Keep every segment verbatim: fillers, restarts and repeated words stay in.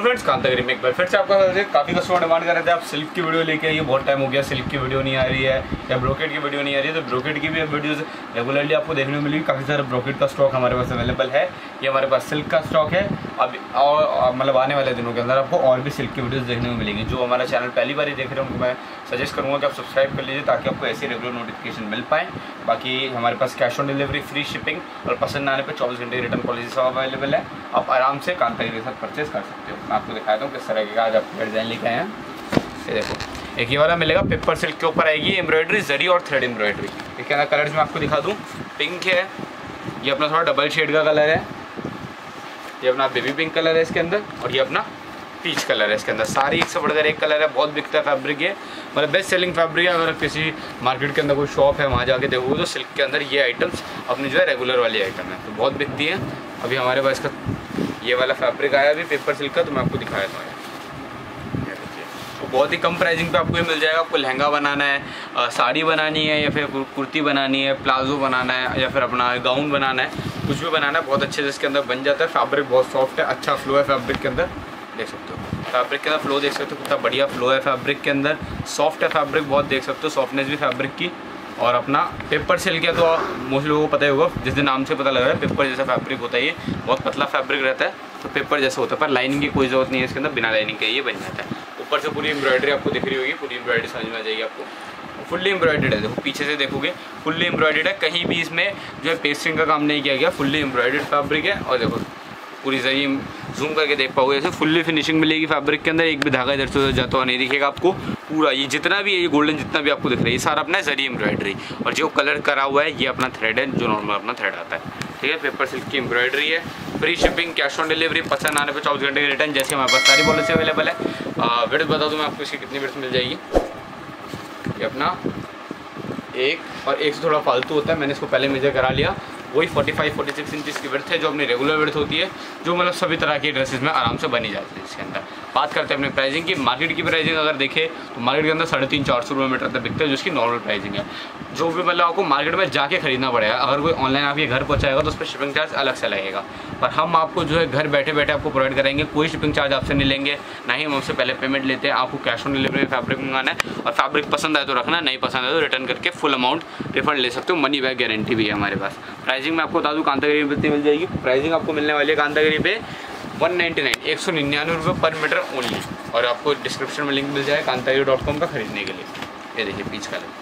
Friends Kantagiri में एक बार फिर से आपका काफ़ी कस्टमर डिमांड कर रहे थे आप सिल्क की वीडियो लेके आइए, बहुत टाइम हो गया सिल्क की वीडियो नहीं आ रही है या ब्रोकेट की वीडियो नहीं आ रही है। तो ब्रोकेट की भी वीडियोस रेगुलरली आपको देखने को मिलेगी। काफ़ी सारा ब्रोकेट का स्टॉक हमारे पास अवेलेबल है। ये हमारे पास सिल्क का स्टॉक है अब और मतलब आने वाले दिनों के अंदर आपको और भी सिल्क की वीडियोज़ देखने को मिलेंगी। जो हमारा चैनल पहली बार ही देख रहे हो उनको मैं सजेस्ट करूँगा कि आप सब्सक्राइब कर लीजिए ताकि आपको ऐसी रेगुलर नोटिफिकेशन मिल पाए। बाकी हमारे पास cash on delivery, free shipping और पसंद आने पर चौबीस घंटे रिटर्न पॉलिसी सब अवेलेबल है। आप आराम से कांतागिरी के साथ परचेज कर सकते हो। मैं आपको दिखाता हूँ किस तरह के आज आपको डिज़ाइन लेके आए हैं। ये देखो, एक ये वाला मिलेगा पेपर सिल्क के ऊपर आएगी एम्ब्रॉयडरी, जरी और थ्रेड एम्ब्रॉयडरी। ठीक है ना, कलर्स में आपको दिखा दूँ, पिंक है, ये अपना थोड़ा डबल शेड का कलर है, ये अपना बेबी पिंक कलर है इसके अंदर, और ये अपना पीच कलर है इसके अंदर। सारी एक से बढ़कर एक कलर है, बहुत बिकता है फैब्रिक ये, मतलब बेस्ट सेलिंग फैब्रिक है। अगर किसी मार्केट के अंदर कोई शॉप है वहाँ जाके देखोगे तो सिल्क के अंदर ये आइटम्स अपनी जो है रेगुलर वाली आइटम है, तो बहुत बिकती है। अभी हमारे पास इसका ये वाला फैब्रिक आया अभी पेपर सिल्क का, तो मैं आपको दिखाया था। तो बहुत ही कम प्राइसिंग पे आपको ये मिल जाएगा। आपको लहंगा बनाना है, आ, साड़ी बनानी है या फिर कुर्ती बनानी है, प्लाजो बनाना है या फिर अपना गाउन बनाना है, कुछ भी बनाना है, बहुत अच्छे से इसके अंदर बन जाता है। फैब्रिक बहुत सॉफ्ट है, अच्छा फ्लो है फैब्रिक के अंदर, देख सकते हो फैब्रिक के अंदर फ्लो देख सकते हो कितना बढ़िया फ्लो है फैब्रिक के अंदर। सॉफ्ट है फैब्रिक, बहुत देख सकते हो सॉफ्टनेस भी फैब्रिक की। और अपना पेपर सिल्क है तो मोस्ट लोगों को पता ही होगा, जिस दिन नाम से पता लग रहा है पेपर जैसा फैब्रिक होता है। ये बहुत पतला फैब्रिक रहता है तो पेपर जैसा होता है, पर लाइनिंग की कोई ज़रूरत नहीं है इसके अंदर, बिना लाइनिंग के ये बन जाता है। ऊपर से पूरी एम्ब्रॉयडरी आपको दिख रही होगी, पूरी एम्ब्रॉयडरी समझ में आ जाएगी आपको। फुल्ली एम्ब्रॉयडर्ड है, देखो पीछे से देखोगे फुल्ली एम्ब्रॉयडर्ड है, कहीं भी इसमें जो है पेस्टिंग का काम नहीं किया गया, फुल्ली एम्ब्रॉयडर्ड फैब्रिक है। और देखो पूरी जरी जूम करके देख पाओगे, ऐसे फुल्ली फिनिशिंग मिलेगी फैब्रिक के अंदर, एक भी धागा इधर से जाता हुआ नहीं दिखेगा आपको। पूरा ये जितना भी है, ये गोल्डन जितना भी आपको दिख रहा है, ये सारा अपना जरी एम्ब्रॉयडरी, और जो कलर करा हुआ है ये अपना थ्रेड है, जो नॉर्मल अपना थ्रेड आता है। ठीक है, पेपर सिल्क की एम्ब्रॉयडरी है, free shipping, cash on delivery, पसंद आने पर चौबीस घंटे की रिटर्न, जैसे हमारे पास सारी पॉलिसी अवेलेबल है। विड्थ बता दूँ मैं आपको इसकी कितनी विड्थ मिल जाएगी। ये अपना एक और एक से थोड़ा फालतू होता है, मैंने इसको पहले मेजर करा लिया, वही पैंतालीस छियालीस इंचेस की विड्थ है, जो अपनी रेगुलर विड्थ होती है, जो मतलब सभी तरह की ड्रेसेस में आराम से बनी जाती है। इसके अंदर बात करते हैं अपने प्राइसिंग की। मार्केट की प्राइसिंग अगर देखें तो मार्केट के अंदर साढ़े तीन चार सौ रुपये मीटर तक बिकते हैं, जो इसकी नॉर्मल प्राइसिंग है। जो भी मतलब आपको मार्केट में जाके खरीदना पड़ेगा, अगर कोई ऑनलाइन आपके घर पहुँचाएगा तो उस पर शिपिंग चार्ज अलग से लगेगा, पर हम आपको जो है घर बैठे बैठे आपको प्रोवाइड करेंगे, कोई शिपिंग चार्ज आपसे नहीं लेंगे, ना ही हम उससे पहले पेमेंट लेते हैं। आपको कैश ऑन डिलीवरी में फैब्रिक मंगाना है, और फैब्रिक पसंद आए तो रखना, नहीं पसंद आए तो रिटर्न करके फुल अमाउंट रिफंड ले सकते हो। मनी बैक गारंटी भी है हमारे पास। प्राइसिंग में आपको बता दूँ कांतागिरी में कितनी मिल जाएगी। प्राइसिंग आपको मिलने वाली है कांतागिरी पे वन नाइन्टी नाइन एक सौ निन्यानवे रुपये पर मीटर ओनली, और आपको डिस्क्रिप्शन में लिंक मिल जाए कांतागिरी डॉट कॉम का खरीदने के लिए। ये देखिए पीच कलर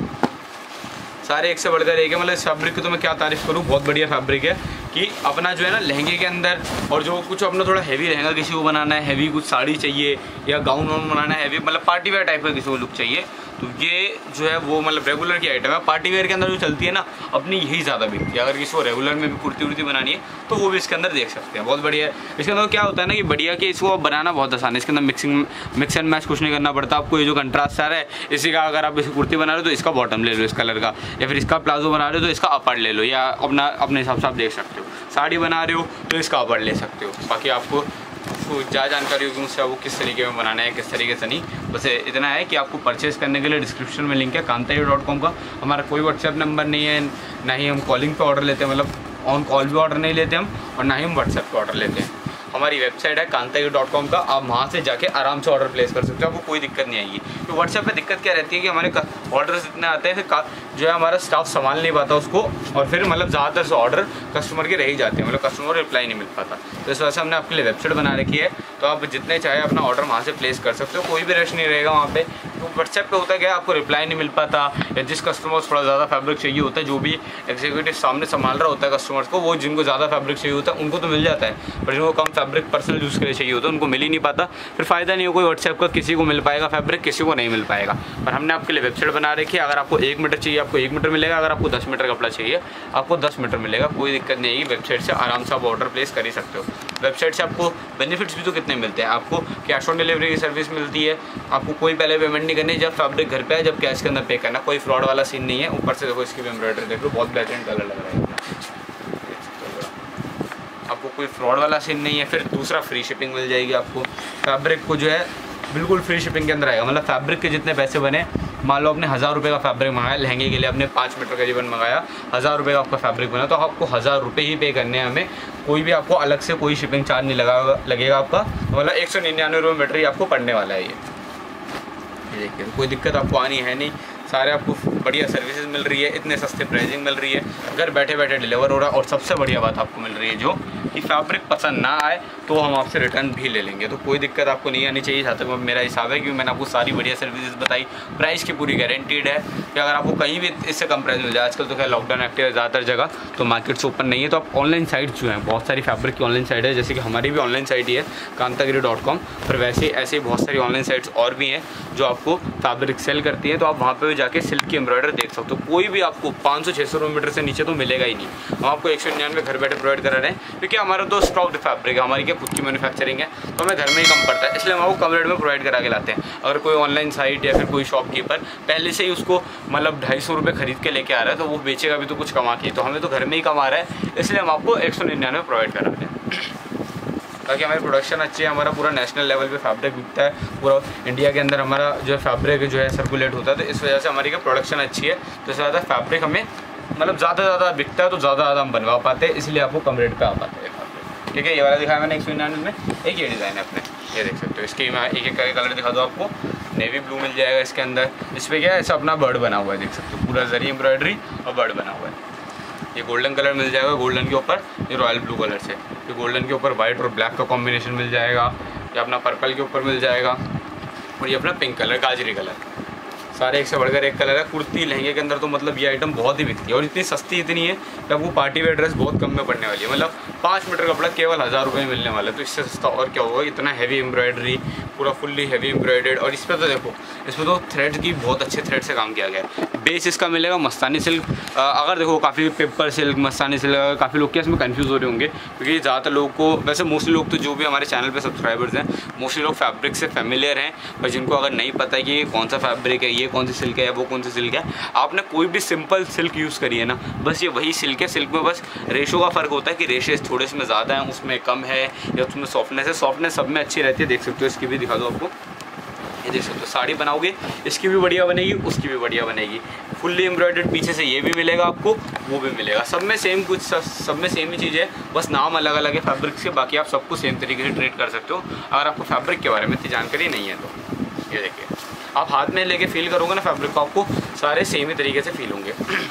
सारे एक से बढ़कर एक है, मतलब इस फैब्रिक की तो मैं क्या तारीफ करूँ, बहुत बढ़िया फैब्रिक है। कि अपना जो है ना लहंगे के अंदर, और जो कुछ अपना थोड़ा हैवी लहंगा किसी को बनाना है, हैवी कुछ साड़ी चाहिए या गाउन वाउन बनाना है हैवी, मतलब पार्टी वेयर टाइप का किसी को लुक चाहिए, तो ये जो है वो मतलब रेगुलर की आइटम है। पार्टी वेयर के अंदर जो चलती है ना अपनी, यही ज़्यादा बिकती है। अगर किसी को रेगुलर में भी कुर्ती उर्ती बनानी है तो वो भी इसके अंदर देख सकते हैं, बहुत बढ़िया है। इसके अंदर क्या होता है ना कि बढ़िया कि इसको बनाना बहुत आसान है। इसके अंदर मिक्सिंग मिक्स एंड मैच कुछ नहीं करना पड़ता आपको। ये जो कंट्रास्ट आ रहा है इसी का, अगर आप इसी कुर्ती बना रहे हो तो इसका बॉटम ले लो इस कलर का, या फिर इसका प्लाजो बना रहे हो तो इसका अपर ले लो, या अपना अपने हिसाब से आप देख सकते हो। साड़ी बना रहे हो तो इसका अपर ले सकते हो। बाकी आपको आपको ज़्यादा जानकारी होगी मुझसे वो किस तरीके में बनाना है, किस तरीके से नहीं। बस इतना है कि आपको परचेज़ करने के लिए डिस्क्रिप्शन में लिंक है कांतागिरी डॉट कॉम का। हमारा कोई व्हाट्सएप नंबर नहीं है, ना ही हम कॉलिंग पे ऑर्डर लेते हैं, मतलब ऑन कॉल भी ऑर्डर नहीं लेते हम, और ना ही हम व्हाट्सएप पे ऑर्डर लेते हैं। हमारी वेबसाइट है कांतागिरी डॉट कॉम का, आप वहाँ से जाके आराम से ऑर्डर प्लेस कर सकते हो, आपको कोई दिक्कत नहीं आएगी। तो व्हाट्सएप पे दिक्कत क्या रहती है कि हमारे ऑर्डर्स इतने आते हैं फिर जो है हमारा स्टाफ संभाल नहीं पाता उसको, और फिर मतलब ज़्यादातर से ऑर्डर कस्टमर के रह ही जाते हैं, मतलब कस्टमर को रिप्लाई नहीं मिल पाता। तो इस वजह से हमने आपके लिए वेबसाइट बना रखी है, तो आप जितने चाहे अपना ऑर्डर वहाँ से प्लेस कर सकते हो, कोई भी रश नहीं रहेगा वहाँ पे। तो व्हाट्सएप पे होता क्या है, आपको रिप्लाई नहीं मिल पाता, या जिस कस्टमर को थोड़ा ज़्यादा फैब्रिक चाहिए होता है, जो भी एग्जीक्यूटिव सामने संभाल रहा होता है कस्टमर्स को, वो जिनको ज़्यादा फैब्रिक चाहिए होता है उनको तो मिल जाता है, पर जिनको कम फैब्रिक पर्सनल यूज़ के लिए चाहिए होता है उनको मिल ही नहीं पाता। फिर फ़ायदा नहीं हो कोई व्हाट्सएप का, किसी को मिल पाएगा फैब्रिक, किसी को नहीं मिल पाएगा। पर हमने आपके लिए वेबसाइट बना रखी है, अगर आपको एक मीटर चाहिए आपको एक मीटर मिलेगा, अगर आपको दस मीटर कपड़ा चाहिए आपको दस मीटर मिलेगा, कोई दिक्कत नहीं है। वेबसाइट से आराम से आप ऑर्डर प्लेस कर ही सकते हो। वेबसाइट से आपको बेनिफिट्स भी तो कितने मिलते हैं, आपको कैश ऑन डिलीवरी की सर्विस मिलती है, आपको कोई पहले पेमेंट नहीं करनी, जब फैब्रिक घर पे है जब कैश के अंदर पे करना, कोई फ्रॉड वाला सीन नहीं है। ऊपर से देखो इसकी भी एम्ब्रॉयडरी देख लो, बहुत बेहतरीन कलर लग रहा है, आपको कोई फ्रॉड वाला सीन नहीं है। फिर दूसरा फ्री शिपिंग मिल जाएगी आपको, फैब्रिक को जो है बिल्कुल फ्री शिपिंग के अंदर आएगा, मतलब फैब्रिक के जितने पैसे बने मान लो आपने हज़ार रुपये का फैब्रिक मंगाया, लहंगे के लिए आपने पाँच मीटर करीबन मंगाया, हज़ार रुपये का आपका फैब्रिक बना, तो आपको हज़ार रुपये ही पे करने हैं हमें, कोई भी आपको अलग से कोई शिपिंग चार्ज नहीं लगा लगेगा आपका, मतलब एक सौ निन्यानवे रुपये मीटर ही आपको पड़ने वाला है। ये देखिए कोई दिक्कत आपको आनी है नहीं, सारे आपको बढ़िया सर्विसेज मिल रही है, इतने सस्ते प्राइसिंग मिल रही है, घर बैठे बैठे डिलीवर हो रहा है। और सबसे बढ़िया बात आपको मिल रही है जो कि फैब्रिक पसंद ना आए तो हम आपसे रिटर्न भी ले लेंगे, तो कोई दिक्कत आपको नहीं आनी चाहिए जहाँ तक मेरा हिसाब है, क्योंकि मैंने आपको सारी बढ़िया सर्विसेज बताई, प्राइस की पूरी गारंटीड है कि अगर आपको कहीं भी इससे कम प्राइस मिल जाए, आजकल तो क्या लॉकडाउन एक्टिव है ज़्यादातर जगह, तो मार्केट्स ओपन नहीं है, तो आप ऑनलाइन साइट जो हैं बहुत सारी फैब्रिक की ऑनलाइन साइट है, जैसे कि हमारी भी ऑनलाइन साइट ही है कांतागिरी डॉट कॉम, पर वैसे ऐसे ही बहुत सारी ऑनलाइन साइट्स और भी हैं जो आपको फैब्रिक सेल करती हैं, तो आप वहाँ पर भी जाके सिल्क की एम्ब्रॉयडर देख सकते हो। कोई भी आपको पाँच सौ छः सौ रुपये मीटर से नीचे तो मिलेगा ही नहीं, हम आपको एक सौ निन्यानवे घर बैठे प्रोवाइड करा रहे हैं, क्योंकि हमारा तो स्टॉक्ड फैब्रिक है, हमारी क्या खुद की मैन्युफैक्चरिंग है, तो हमें घर में ही कम पड़ता है, इसलिए हम आपको कम रेट में प्रोवाइड करा के लाते हैं। अगर कोई ऑनलाइन साइट या फिर कोई शॉपकीपर पहले से ही उसको मतलब ढाई सौ रुपये खरीद के लेके आ रहा है, तो वो बेचेगा भी तो कुछ कमा के, तो हमें तो घर में ही कमा रहा है, इसलिए हम आपको एक सौ निन्यानवे प्रोवाइड करा रहे हैं। ताकि हमारी प्रोडक्शन अच्छी है, हमारा पूरा नेशनल लेवल पे फैब्रिक बिकता है, पूरा इंडिया के अंदर हमारा जो फैब्रिक जो है सर्कुलेट होता है, तो इस वजह से हमारी क्या प्रोडक्शन अच्छी है, तो इससे ज़्यादा फैब्रिक हमें मतलब ज़्यादा ज़्यादा बिकता है, तो ज़्यादा ज़्यादा हम बनवा पाते हैं, इसलिए आपको कम रेट पे आ पाते हैं फैब्रिक। ठीक है, ये वाला दिखाया मैंने एक सौ निन्यानवे में, एक ये डिज़ाइन है अपने, ये देख सकते हो, इसके मैं एक एक कलर दिखा दो आपको, नेवी ब्लू मिल जाएगा इसके अंदर, इस पर क्या है ऐसा अपना बर्ड बना हुआ है, देख सकते हो पूरा जरी एम्ब्रॉयडरी और बर्ड बना हुआ है। ये गोल्डन कलर मिल जाएगा, गोल्डन के ऊपर ये रॉयल ब्लू कलर से, ये गोल्डन के ऊपर वाइट और ब्लैक का कॉम्बिनेशन मिल जाएगा, ये अपना पर्पल के ऊपर मिल जाएगा, और ये अपना पिंक कलर गाजरी कलर, सारे एक से बढ़कर एक कलर है। कुर्ती लहंगे के अंदर तो मतलब ये आइटम बहुत ही बिकती है, और इतनी सस्ती इतनी है कि आपको पार्टी वेयर ड्रेस बहुत कम में पड़ने वाली है, मतलब पाँच मीटर कपड़ा केवल हज़ार रुपये में मिलने वाला है, तो इससे सस्ता और क्या होगा। इतना हैवी एम्ब्रॉयडरी, पूरा फुल्ली हैवी एम्ब्रॉयडर्ड, और इस पर तो देखो इसमें तो थ्रेड की बहुत अच्छे थ्रेड से काम किया गया है। बेस इसका मिलेगा मस्तानी सिल्क, अगर देखो काफ़ी पेपर सिल्क मस्तानी सिल्क, काफ़ी लोग क्या इसमें कन्फ्यूज़ हो रहे होंगे, क्योंकि ज़्यादातर लोगों को, वैसे मोस्टली लोग तो जो भी हमारे चैनल पे सब्सक्राइबर्स हैं मोस्टली लोग फैब्रिक से फेमिलियर हैं, पर जिनको अगर नहीं पता है कि ये कौन सा फैब्रिक है, ये कौन सी सिल्क है, वो कौन सी सिल्क है, आपने कोई भी सिंपल सिल्क यूज़ करी है ना, बस ये वही सिल्क है। सिल्क में बस रेशो का फ़र्क होता है कि रेशे थोड़े इसमें ज़्यादा हैं, उसमें कम है, या उसमें सॉफ्टनेस है, सॉफ्टनेस सब में अच्छी रहती है। देख सकते हो, इसकी भी दिखा दो आपको, ये देख सकते हो, साड़ी बनाओगे इसकी भी बढ़िया बनेगी, उसकी भी बढ़िया बनेगी, फुल्ली एम्ब्रॉयडर्ड पीछे से ये भी मिलेगा आपको, वो भी मिलेगा, सब में सेम कुछ सब में सेम ही चीज़ है, बस नाम अलग अलग है फैब्रिक से, बाकी आप सबको सेम तरीके से ट्रीट कर सकते हो। अगर आपको फैब्रिक के बारे में इतनी जानकारी नहीं है तो ये देखिए, आप हाथ में लेके फील करोगे ना फैब्रिक को, आपको सारे सेम ही तरीके से फील होंगे।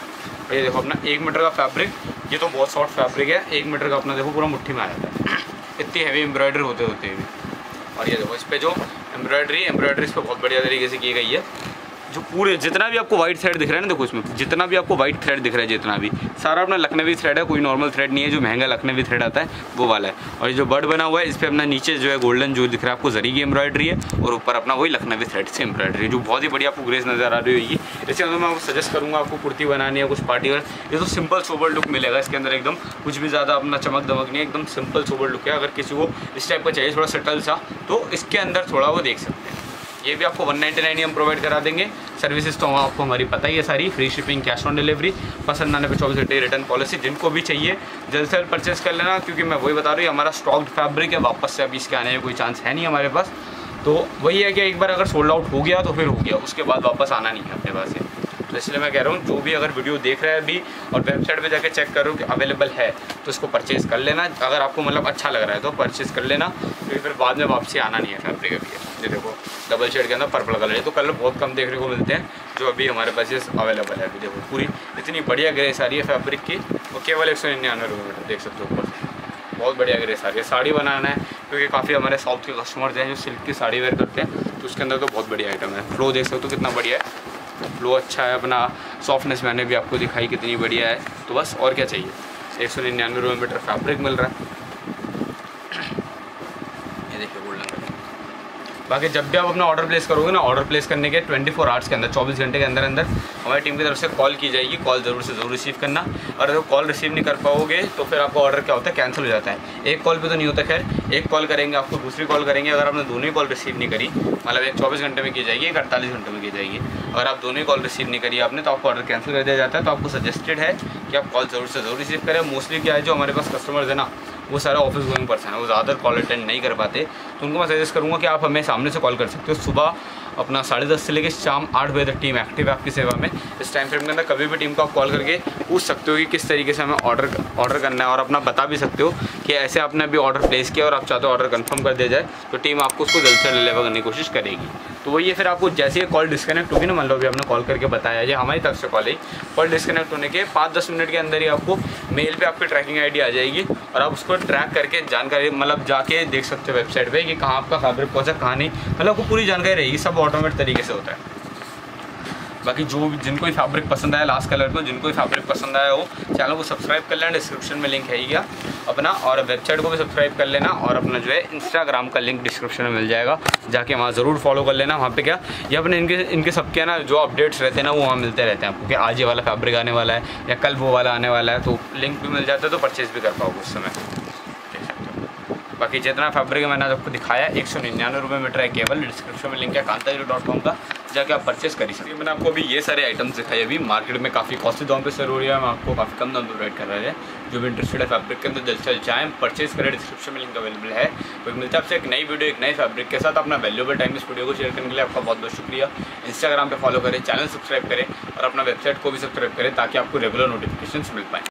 ये देखो अपना एक मीटर का फैब्रिक, ये तो बहुत सॉफ्ट फैब्रिक है, एक मीटर का अपना देखो पूरा मुट्ठी में आ जाता है, इतनी हैवी एम्ब्रॉयडरी होते होते भी। और ये देखो इस पर जो एम्ब्रॉयडरी एम्ब्रॉयडरी इस पर बहुत बढ़िया तरीके से की गई है, जो पूरे जितना भी आपको वाइट थ्रेड दिख रहा है ना, देखो इसमें जितना भी आपको वाइट थ्रेड दिख रहा है, जितना भी सारा अपना लखनवी थ्रेड है, कोई नॉर्मल थ्रेड नहीं है, जो महंगा लखनवी थ्रेड आता है वो वाला है। और ये जो बर्ड बना हुआ है इस पर अपना नीचे जो है गोल्डन जो दिख रहा है आपको जरी की एम्ब्रॉयडरी है, और ऊपर अपना वही लखनवी थ्रेड से एम्ब्रॉयडरी, जो बहुत ही बढ़िया आपको ग्रेस नज़र आ रही होगी। इसके अंदर मैं आपको सजेस्ट करूँगा, आपको कुर्ती बनानी है, कुछ पार्टी वेयर, ये तो सिंपल सोबर लुक मिलेगा इसके अंदर, एकदम कुछ भी ज़्यादा अपना चमक दमक नहीं है, एकदम सिंपल सोबर लुक है। अगर किसी को इस टाइप का चाहिए थोड़ा सटल सा, तो इसके अंदर थोड़ा वो देख सकते हैं। ये भी आपको वन नाइन्टी नाइन ही हम प्रोवाइड करा देंगे। सर्विसेज तो आपको हमारी पता ही है सारी, free shipping, cash on delivery, पसंद आने पे चौबीस घंटे रिटर्न पॉलिसी। जिनको भी चाहिए जल्द से जल्द परचेस कर लेना, क्योंकि मैं वही बता रही हूँ, हमारा स्टॉक्ड फैब्रिक है, वापस से अभी इसके आने में कोई चांस है नहीं हमारे पास। तो वही है कि एक बार अगर सोल्ड आउट हो गया तो फिर हो गया, उसके बाद वापस आना नहीं है अपने पास से। तो इसलिए मैं कह रहा हूँ, जो भी अगर वीडियो देख रहा है अभी और वेबसाइट पे जाके चेक करो कि अवेलेबल है, तो इसको परचेज़ कर लेना। अगर आपको मतलब अच्छा लग रहा है तो परचेज़ कर लेना, क्योंकि फिर बाद में वापसी आना नहीं है फैब्रिक अभी। ये देखो डबल शेड के अंदर पर्पल कलर है, तो कलर बहुत कम देखने को मिलते हैं जो अभी हमारे पास ये अवेलेबल है। अभी देखो पूरी इतनी बढ़िया ग्रेस आ रही है फैब्रिक की, और केवल एक सौ निन्यानवे रुपये मीटर, देख सकते हो ऊपर से बहुत बढ़िया ग्रेस आ रही है। साड़ी बनाना है, क्योंकि काफ़ी हमारे साउथ के कस्टमर्स हैं जो सिल्क की साड़ी वेयर करते हैं, तो उसके अंदर तो बहुत बढ़िया आइटम है। फ्लो देख सकते हो कितना बढ़िया है, फ्लो अच्छा है, अपना सॉफ्टनेस मैंने भी आपको दिखाई कितनी बढ़िया है। तो बस और क्या चाहिए, एक सौ निन्यानवे रुपये मीटर फैब्रिक मिल रहा है। ये देखिए गोल्डन कलर। बाकी जब भी आप अपना ऑर्डर प्लेस करोगे ना, ऑर्डर प्लेस करने के चौबीस आवर्स के अंदर, चौबीस घंटे के अंदर अंदर हमारी टीम की तरफ से कॉल की जाएगी। कॉल ज़रूर से ज़रूर रिसीव करना, और अगर कॉल रिसीव नहीं कर पाओगे तो फिर आपका ऑर्डर क्या होता है, कैंसिल हो जाता है। एक कॉल पे तो नहीं होता, खैर एक कॉल करेंगे आपको, दूसरी कॉल करेंगे, अगर आपने दोनों ही कॉल रिसीव नहीं करी, मतलब एक चौबीस घंटे में की जाएगी, एक अड़तालीस घंटे में की जाएगी। अगर आप दोनों ही कॉल रिसीव नहीं करी आपने, तो आपको ऑर्डर कैंसिल कर दिया जाता है। तो आपको सजेस्टेड है कि आप कॉल ज़रूर से ज़रूर रिसीव करें। मोस्टली क्या है, जो हमारे पास कस्टमर्स है ना, वो सारा ऑफिस गोइंग पर्सन है, वो ज़्यादातर कॉल अटेंड नहीं कर पाते, तो उनको मैं सजेस्ट करूँगा कि आप हमें सामने से कॉल कर सकते हो। सुबह अपना साढ़े दस से लेकर शाम आठ बजे तक टीम एक्टिव है आपकी सेवा में। इस टाइम फ्रेम के अंदर कभी भी टीम को आप कॉल करके पूछ सकते हो कि किस तरीके से हमें ऑर्डर ऑर्डर करना है, और अपना बता भी सकते हो कि ऐसे आपने अभी ऑर्डर प्लेस किया और आप चाहते हो ऑर्डर कंफर्म कर दिया जाए, तो टीम आपको उसको जल्द से जल्द डिलीवर करने की कोशिश करेगी। तो वही है, फिर आपको जैसे ही कॉल डिस्कनेक्ट होगी ना, मान लो अभी आपने कॉल करके बताया ये हमारी तरफ से कॉल है, कॉल डिस्कनेक्ट होने के पाँच दस मिनट के अंदर ही आपको मेल पे आपकी ट्रैकिंग आईडी आ जाएगी और आप उसको ट्रैक करके जानकारी मतलब जाके देख सकते हो वेबसाइट पे कि कहाँ आपका फैब्रिक पहुँचा कहाँ नहीं, मतलब आपको पूरी जानकारी रहेगी। सब ऑटोमेटिक तरीके से होता है। बाकी जो जिनको भी फैब्रिक पसंद आया लास्ट कलर को, जिनको भी फैब्रिक पसंद आया हो चैनल को सब्सक्राइब कर लेना, डिस्क्रिप्शन में लिंक है ही क्या अपना, और वेबसाइट को भी सब्सक्राइब कर लेना, और अपना जो है इंस्टाग्राम का लिंक डिस्क्रिप्शन में मिल जाएगा, जाके वहाँ ज़रूर फॉलो कर लेना। वहाँ पे क्या ये अपने इनके इनके सबके ना जो अपडेट्स रहते हैं ना वो वहाँ मिलते रहते हैं आपको, कि आज ये वाला फैब्रिक आने वाला है या कल वो वाला आने वाला है, तो लिंक भी मिल जाता है तो परचेज़ भी कर पाओगे उस समय। बाकी जितना फैब्रिक मैंने आपको दिखाया एक सौ निन्यानवे रुपये मीटर है केवल। डिस्क्रिप्शन में लिंक है कांताजीरो डॉट कॉम का, जाके आप परचेस कर सकते हैं। मैंने आपको अभी ये सारे आइटम्स दिखाए, अभी मार्केट में काफ़ी कॉस्टली दाम पे सेल हो रही है, हम आपको काफ़ी कम दाम पे प्रोवाइड कर रहे हैं। जो भी इंटरेस्टेड है फैब्रिक के अंदर जल्द से जल्द चाहें परचेस करें, डिस्क्रिप्शन में लिंक अवेलेबल है। कोई मिलता है आपसे एक नई वीडियो एक नए फैब्रिक के साथ। अपना वैल्यूएबल टाइम इस वीडियो को शेयर करने के लिए आपका बहुत बहुत शुक्रिया। इंस्टाग्राम पर फॉलो करें, चैनल सब्सक्राइब करें और अपना वेबसाइट को भी सब्सक्राइब करें ताकि आपको रेगुलर नोटिफिकेशन मिल पाए।